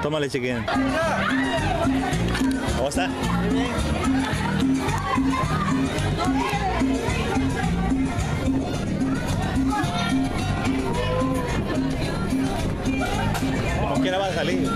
Tómale, chiquín. ¿Cómo está? Como quiera va a salir.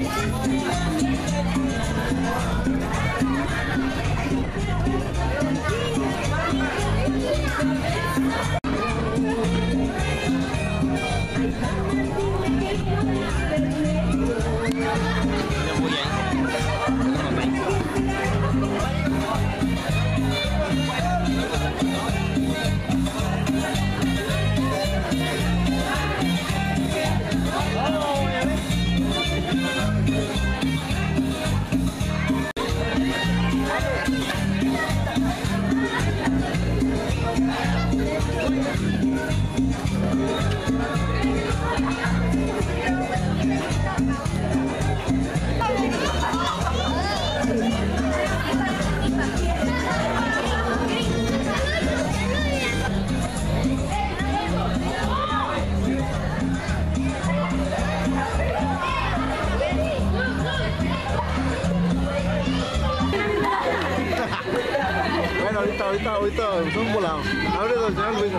Ahorita son volados. Abre del señor Luis.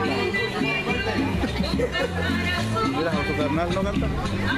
Mira, tu carnal no canta.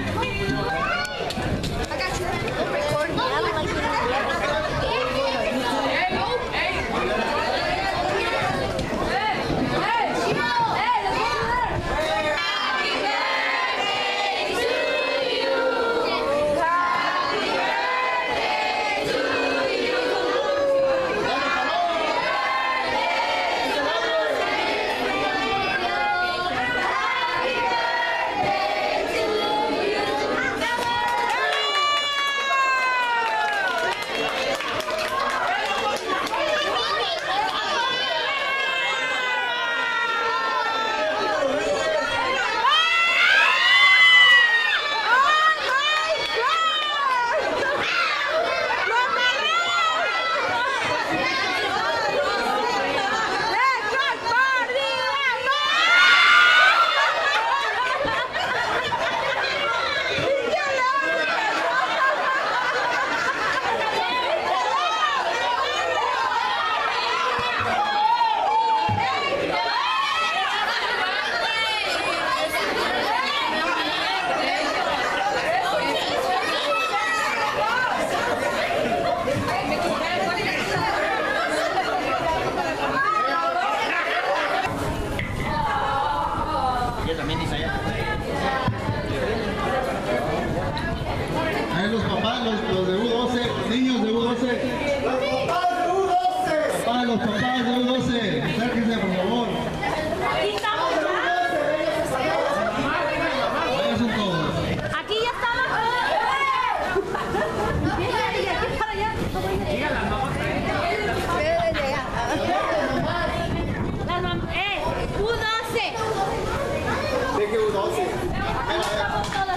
Ahí los papás, los de U12, niños de U12. Los papás de U12, acérquense por favor. Ahí son todos. Aquí ya estamos. Aquí para allá. Las mamás. U12. ¿De qué U12? Estamos todas.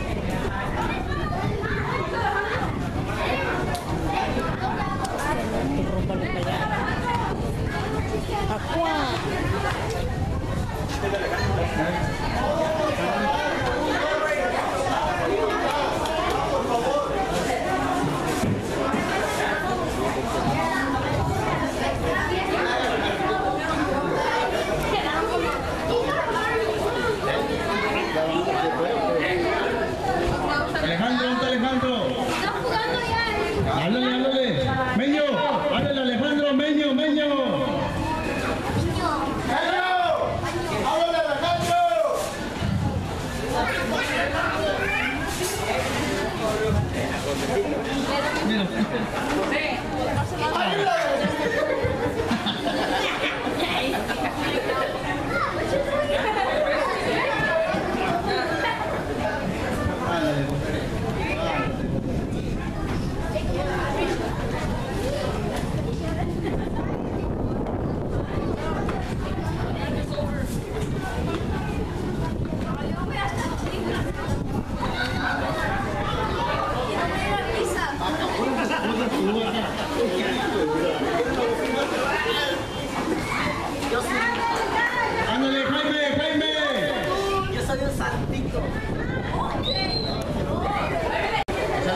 Alejandro, ¿dónde está Alejandro? Háblale. Meño, háblale Alejandro, Meño.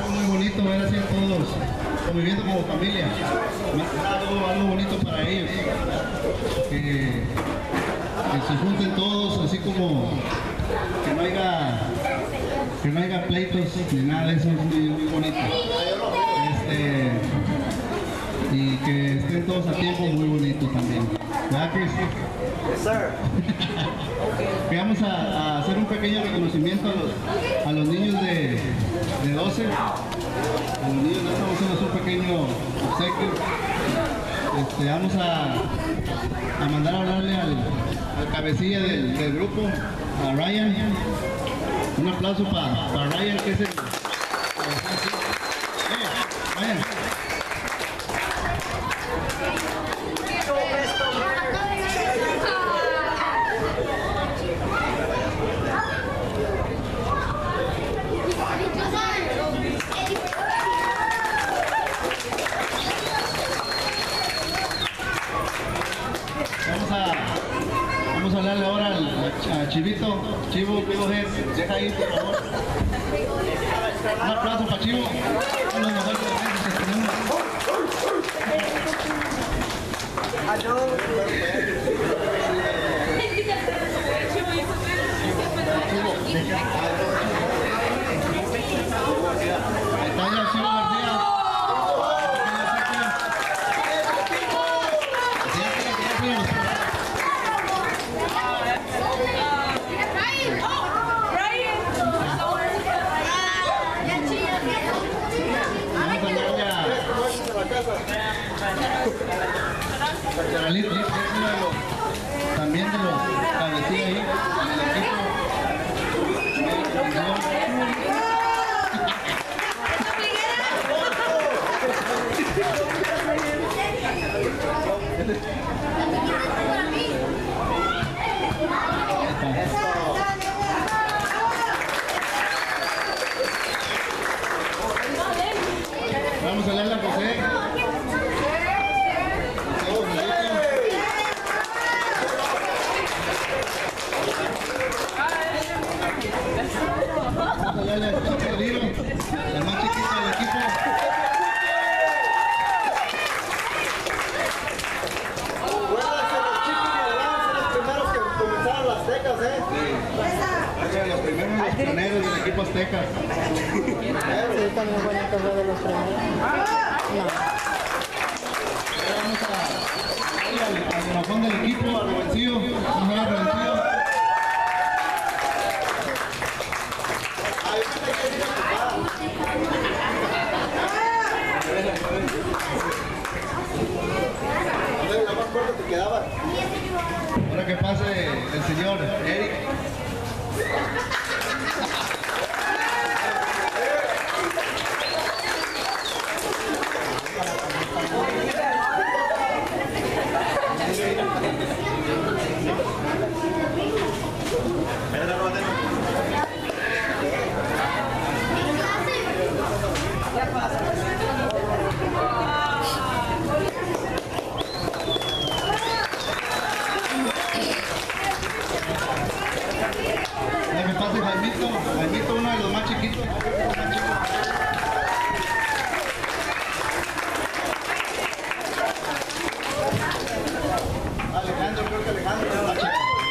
algo muy bonito ver así a todos conviviendo como familia. Algo bonito para ellos. Que se junten todos, así como que no haya pleitos ni nada de eso, es muy bonito. Y que estén todos a tiempo, muy bonito también. ¿Verdad, Chris? Yes, sir. Que vamos a hacer un pequeño reconocimiento a los niños de 12. A los niños de 12 vamos a hacer un pequeño obsequio. Vamos a mandar a hablarle al cabecilla del grupo, a Ryan. Un aplauso para Ryan, que es el... Ryan. Vamos a hablarle ahora a Chivito. Chivo, deja ahí, por favor. Un aplauso para Chivo. Uno de los mejores presentes que tenemos. Ahí está ya Chivo García. También de los cabecillas ahí, vamos a leerle a José. Vamos a darle al Pedrito, el más chiquito del equipo. Acuérdense, los chicos son los primeros que comenzaron las tecas, ¿eh? Los primeros los pioneros del equipo azteca. Sí, está muy bonito lo de los primeros. Vamos al corazón del equipo, al Robencillo. Vamos a ver al Robencillo. La más corta te quedaba. Ahora que pase el señor Eric. Ahora que pase Jaimito, uno de los más chiquitos. Alejandro, creo que Alejandro es el más chiquito.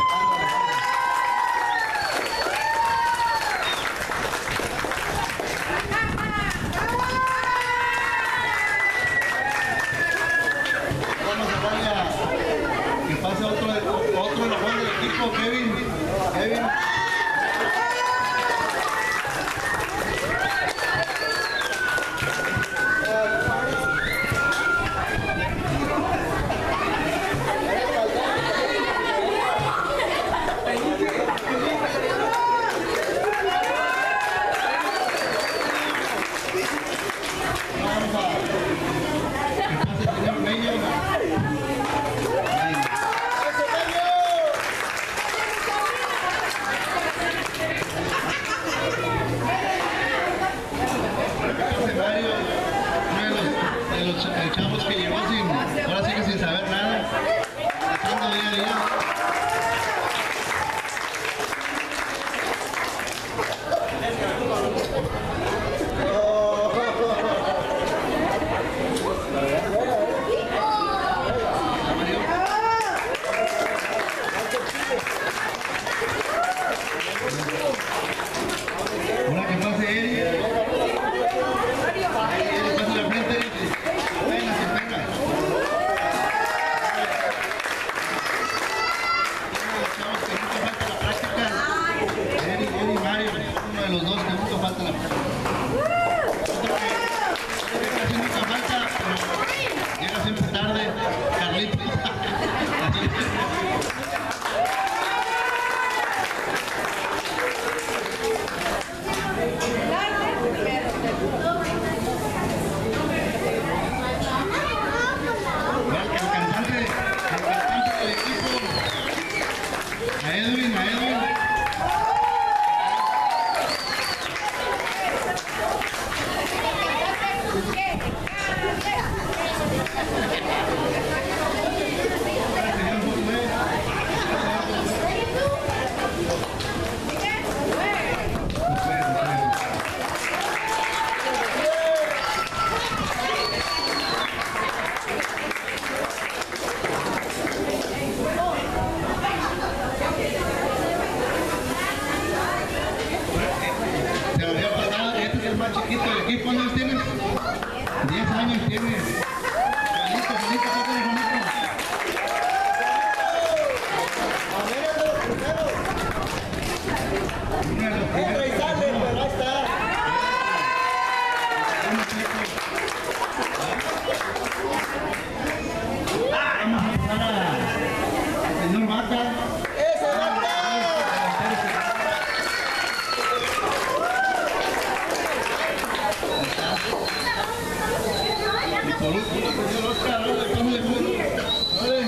Vamos a darle a que pase otro de los jugadores del equipo, Kevin. Chavos que llegó ahora sí que sin saber nada, tratando día a día. 10 años tiene. Juanito, ¿qué tiene Juanito? América de los primeros. Uno de los Entra y primeros. sale, pero ahí está. Vamos a pasar al señor Vaca. ¡Ese Vaca! Y por último, el señor Oscar, ahora le cambia el mundo. Vale.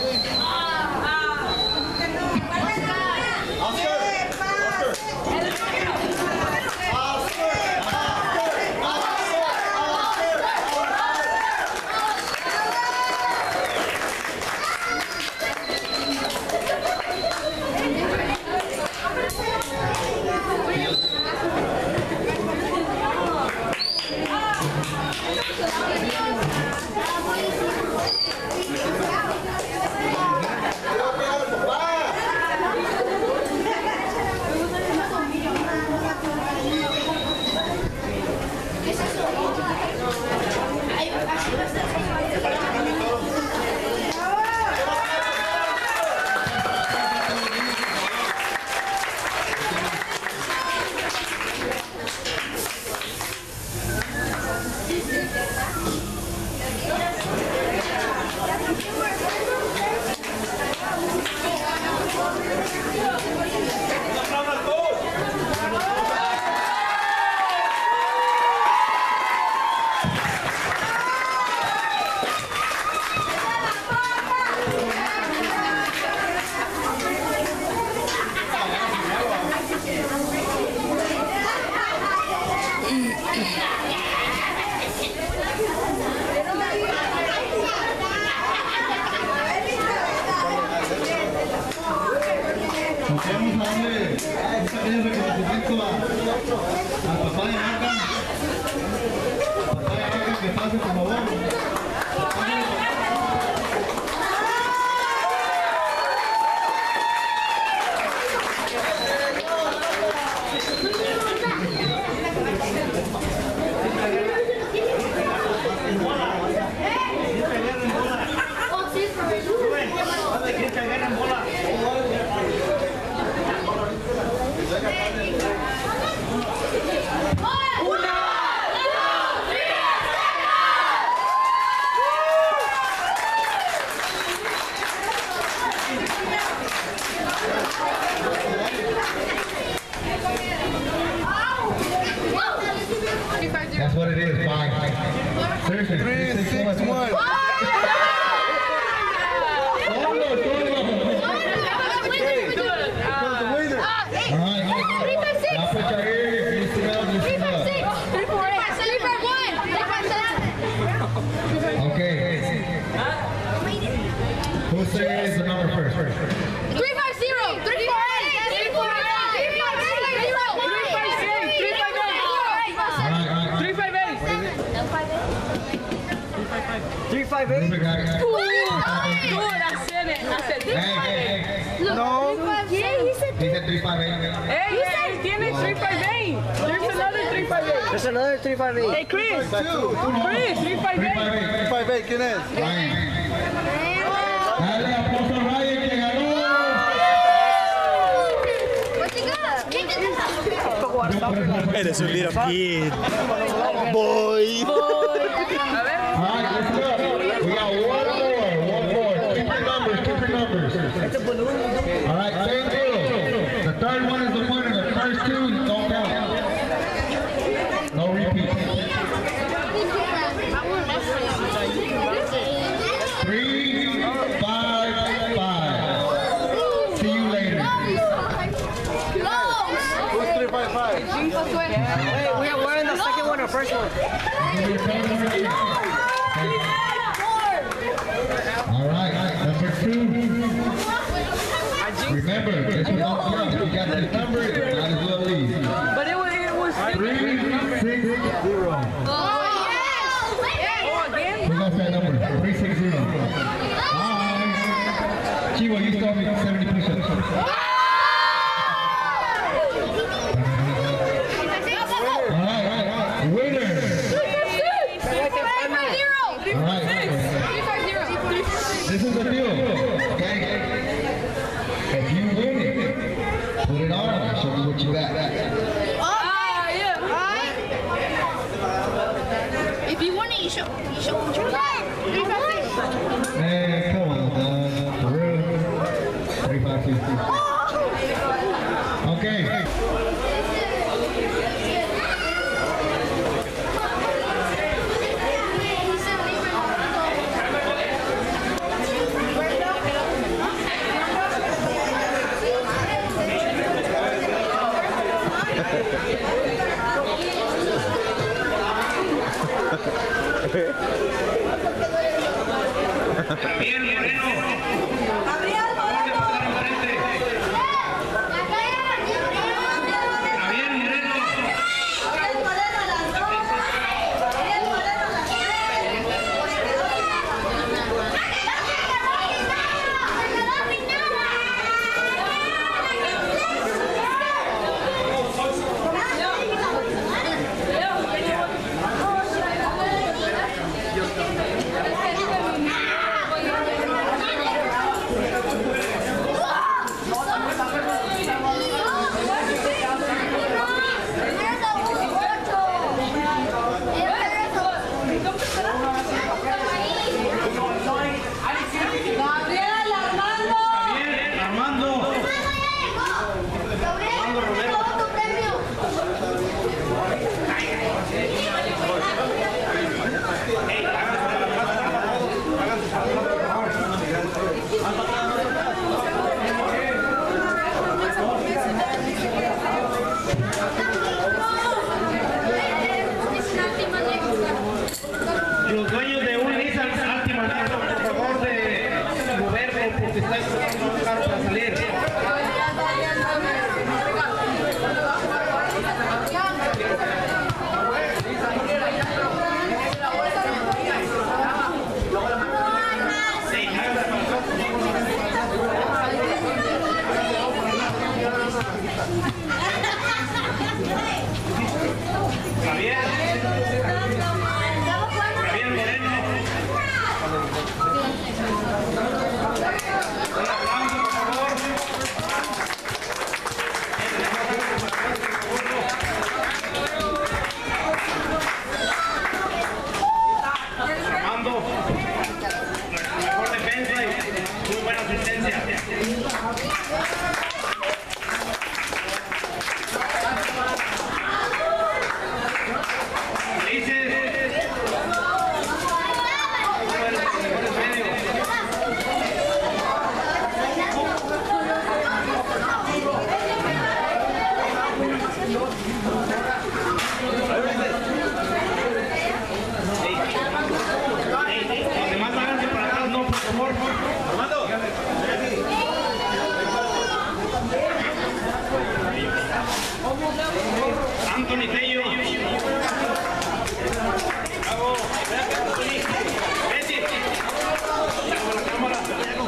Vamos a darle un pequeño reconocimiento al papá de Vaca. Papá de Vaca, que pase, por favor. That's what it is, 5. Seriously, 3, 6, 1. Okay. Who says the number first? 350, 348, 358. No. He said 358. Hey, tiene 358. There's another 358. There's another 358. Hey, Chris. Chris, 358. 358, ¿quién es? Dale, aplauso a Ryan que ganó. Eres un little kid. Boy. All right, let's go. We got one more. Keep your numbers. All right, same deal. The third one is the winner. The first two don't count. No repeat. 3, 5, 5. See you later. Who's 355? Hey, we're in the second one or first one? All right, number 2. Remember, this was not count. If you got the number, might as well leave. But it was 3, 6, 0. Who's gonna say number? 360. Chivo, you start me 70 push-ups. All right. Winner. show. And come on, Peru. 3550. Okay. Gabriel Moreno. Gabriel Moreno. Los dueños de un Nissan Altima, por favor, de moverlo porque está muy caro para salir. Anthony Tello. Bravo. Vete. Con la cámara.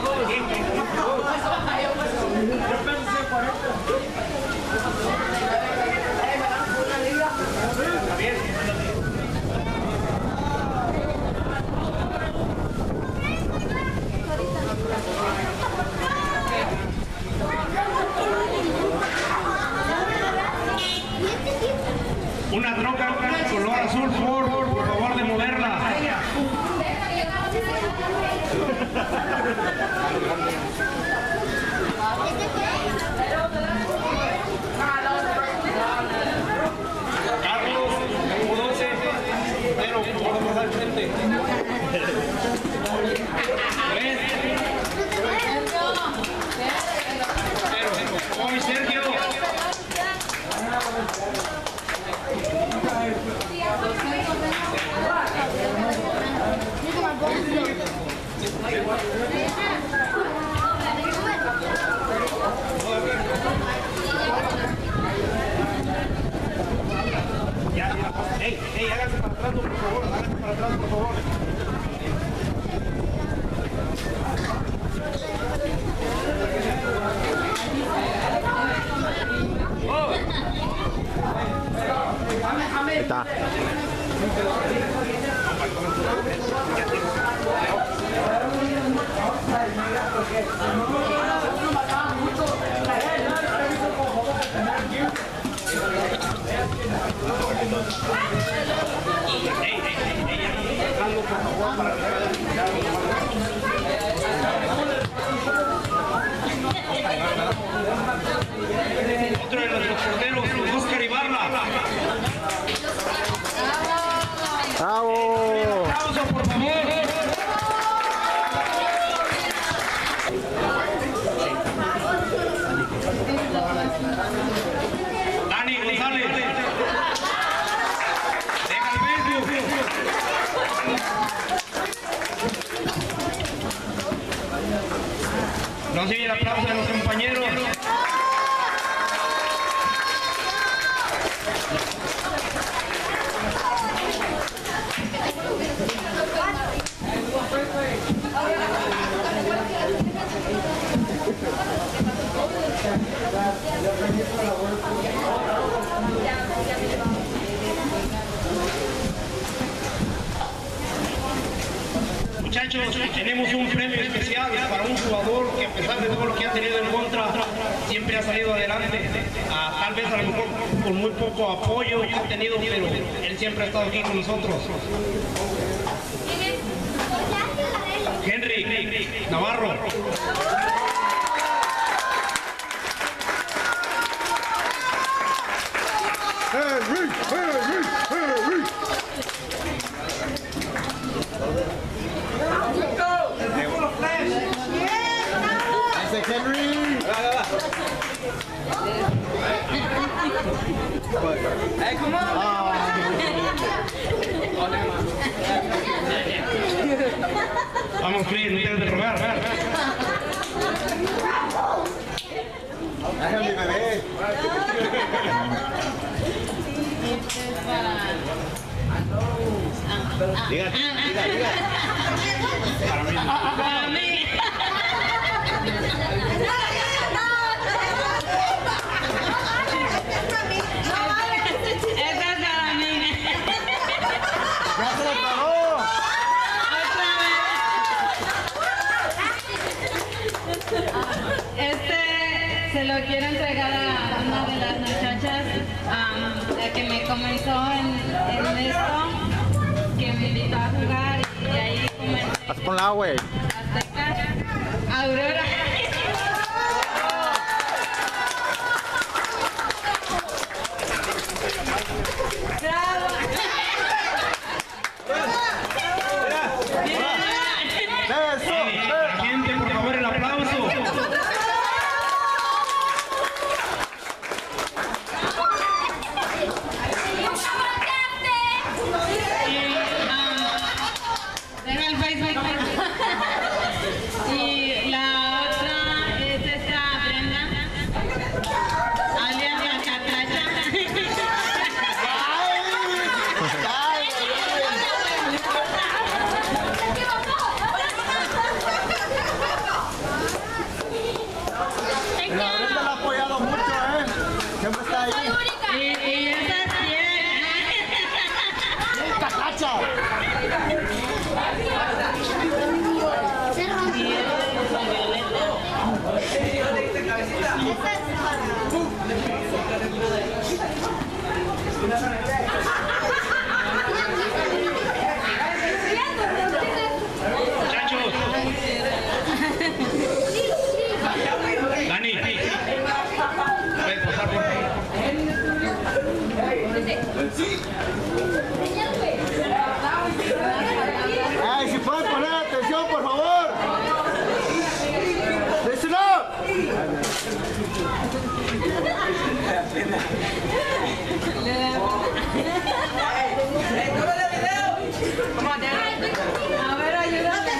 Una troca color azul Ford, por favor de moverla. Carlos, 12, pero por favor al frente. Hoy Sergio. Ey, háganse para atrás, por favor, háganse para atrás, por favor. Ahí está. Ey, Otro de nuestros porteros, Oscar Ibarra. ¡Bravo! Aplauso, por favor. Dani González. Deja el Facebook. No sigue el aplauso de los compañeros. Muchachos, tenemos un premio especial para un jugador que a pesar de todo lo que ha tenido en contra, siempre ha salido adelante. Tal vez a lo mejor con muy poco apoyo ha tenido, pero él siempre ha estado aquí con nosotros. Henry Navarro. Hey, come on! Vamos, Chris, no tienes de rogar. Déjame mi bebé. Diga. Para mí. Se lo quiero entregar a una de las muchachas la que me comenzó en esto, que me invitó a jugar y de ahí comencé. Haz ponla, güey. Azteca, Aurora. Gente, por favor, el aplauso. Deja el Facebook. Y la otra es esta Brenda, alias la Catracha. La Brenda la ha apoyado mucho, ¿eh? Siempre está ahí. Y esa es ¡Cacacha! Muchachos. Dani. Puedes pasar por favor. ¡Ay, si pueden poner atención, por favor! ¡Listen up! A ver, ayúdate.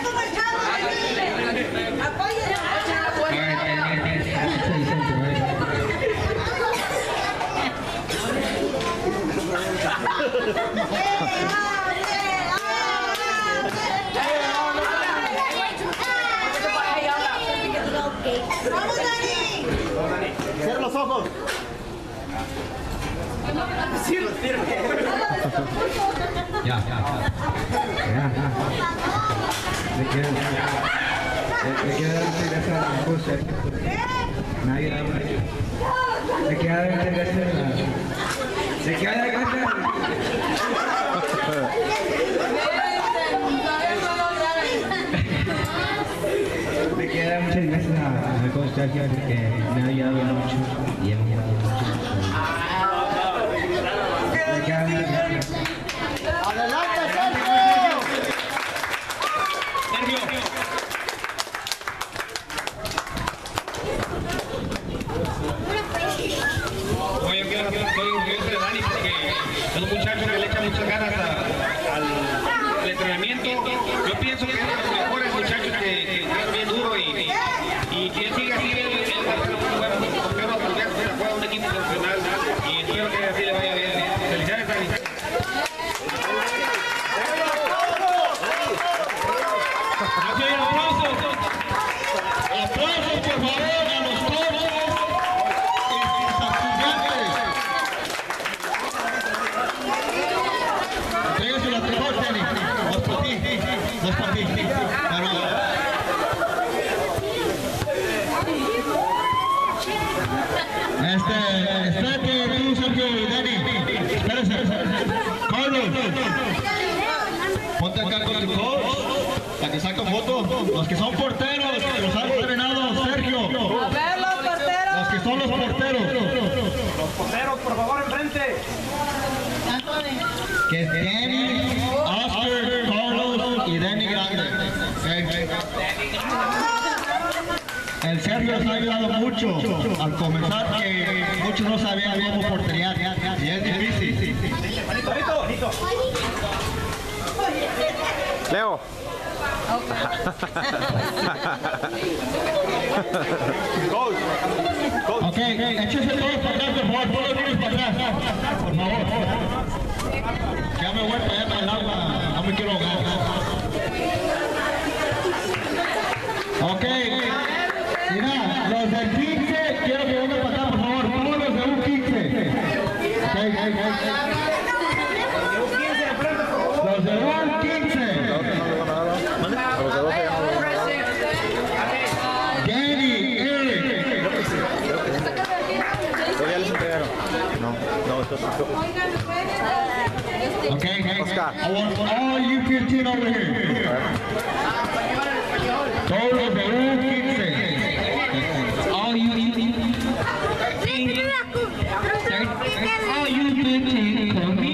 ¡Vamos, Dani! Cierra los ojos. Ya. Le quiero dar gracias a mi esposa. Nadie habla. Le quiero dar gracias a... Le quiero dar gracias a... Sergio porque me ha ayudado mucho y hemos ayudado mucho. Me queda bien. ¡Adelante, Sergio! Oye, yo quiero de Dani porque es un muchacho que le echa muchas ganas al entrenamiento. Yo pienso que es de los mejores muchachos que es bien duro y que él siga así, él va a ser un buen campeón, tal vez se juega un equipo profesional y espero que así le vaya bien. Felicidades, Dani. Aquí hay aplausos. Aplausos, por favor, a los toros. Espérate tú, Sergio y Dani. Espérate. Carlos, ponte acá con tu coach para que saque foto. Los que son porteros, que los han entrenado, Sergio. A ver, los porteros. Los que son los porteros. Los porteros, por favor, enfrente. Que es Danny, Oscar, Carlos y Danny Grande. El Sergio nos ha ayudado mucho al comenzar, que muchos no sabían cómo porterear y es difícil. Leo. Ok, échese todos para atrás, por favor, todos los niños para atrás, por favor. Ya me voy para allá para el agua, no me quiero ahogar. Ok, mira, los del 15, quiero que vengan para acá, por favor, todos los de un 15. Los de un 15. Danny, Eric. Ya les entregaron. No, esto es Okay, Oscar. I want all you 15 over here. Todos de un 15. All you 15. All you 15 for me.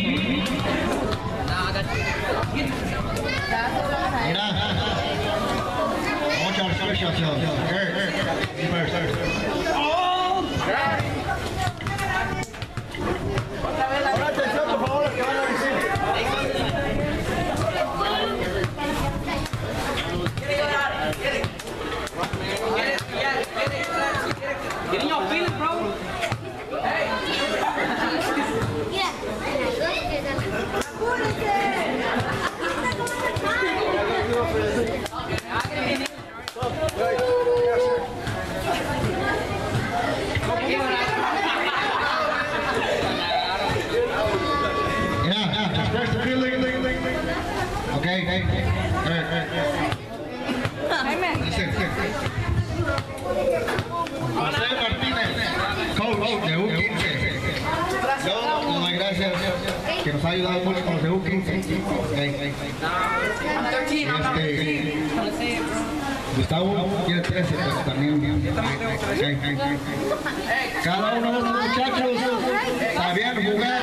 Mira. I want y'all to switch yourselves. Eric, you first, sir. Ahora atención, por favor, los que van a decir. Okay. José Martínez, coach de U15. Yo le doy gracias que nos ha ayudado mucho con los de U15. Gustavo tiene 13, pero también. Cada uno de los muchachos sabían jugar.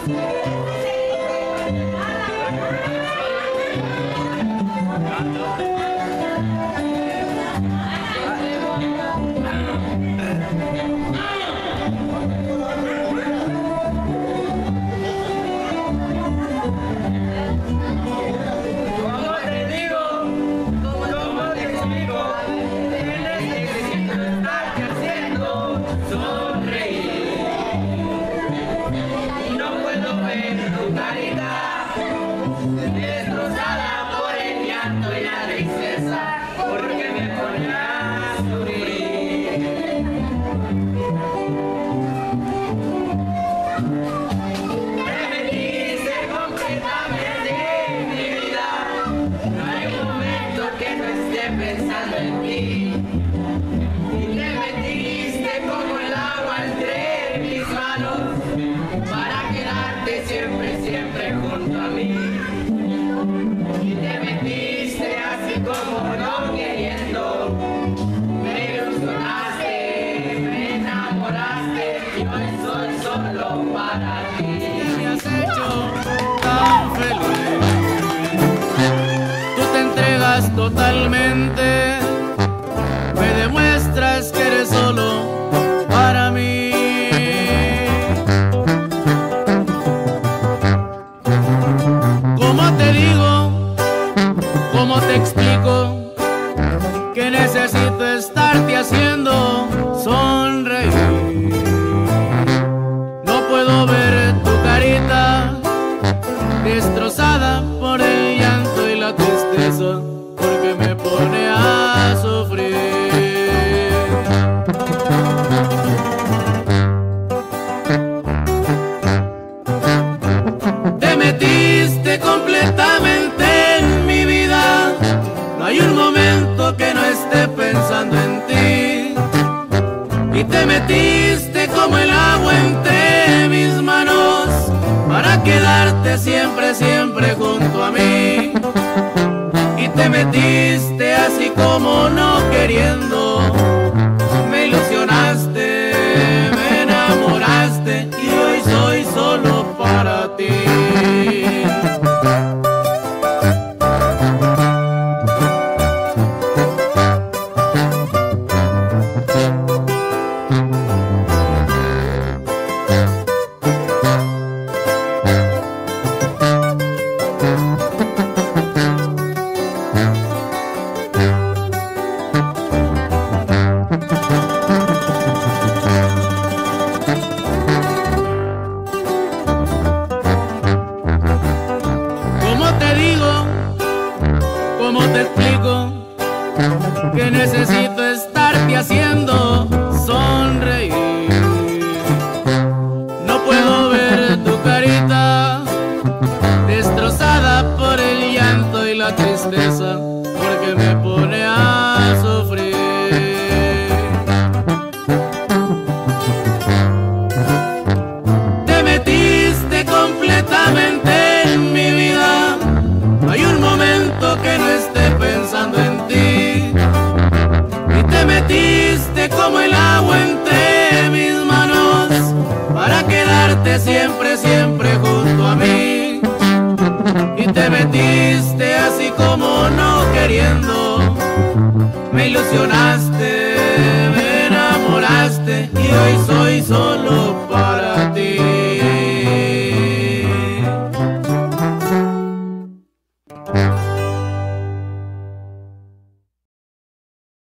Pensando en ti, y te metiste como el agua entre mis manos para quedarte siempre, siempre junto a mí. Y te metiste así como no queriendo, me ilusionaste, me enamoraste y hoy soy solo para ti. Me has hecho tan feliz. Totalmente me demuestras que eres solo para mí. ¿Cómo te digo? ¿Cómo te explico? Que necesito estarte haciendo sonreír. No puedo ver tu carita destrozada por el llanto y la tristeza, porque me pone a sufrir. Te metiste completamente en mi vida, no hay un momento que no esté pensando en ti. Y te metiste como el agua entre mis manos para quedarte siempre, siempre junto a mí. Te metiste así como no queriendo, me ilusionaste, me enamoraste y hoy soy solo para ti. ¿Cómo te explico? Que necesito estarte haciendo sonreír. No puedo ver tu carita destrozada por el llanto y la tristeza, porque me pone a sufrir. Te metiste completamente en mi vida, no hay un momento que no esté pensando en ti. Y te metiste como el agua entre mis manos para quedarte siempre, siempre junto a mí. Y te metiste así como no queriendo, me ilusionaste, me enamoraste y hoy soy solo para